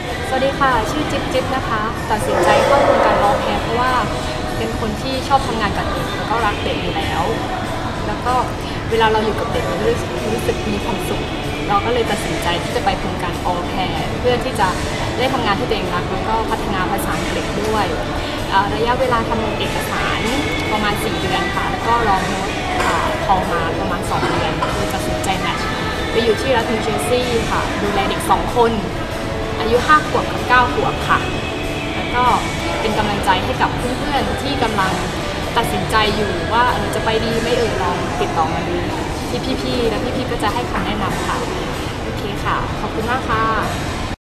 สวัสดีค่ะชื่อจิ๊บนะคะตัดสินใจเข้าวงการออแพรเพราะว่าเป็นคนที่ชอบทำงานกับเด็กแล้วก็รักเด็กอยู่แล้วแล้วก็เวลาเราอยู่กับเด็กเรารู้สึกมีความสุขเราก็เลยตัดสินใจที่จะไปโครงการออแพรเพื่อที่จะได้ทำงานที่ตัวเองรักแล้วก็พัฒนาภาษาอังกฤษด้วยระยะเวลาทำเอกสารประมาณ4 เดือนค่ะแล้วก็รองโน้ตทองมาประมาณ2 เดือนคือตัดสินใจแมทช์ไปอยู่ที่รัฐนิวเจอร์ซีย์ค่ะดูแลเด็ก2 คนอายุ5 ขวบกับ9 ขวบค่ะแล้วก็เป็นกำลังใจให้กับเพื่อนๆที่กำลังตัดสินใจอยู่ว่าจะไปดีไม่ลองติดต่อมาดูที่พี่ๆแล้วพี่ๆก็จะให้คำแนะนำค่ะโอเคค่ะขอบคุณมากค่ะ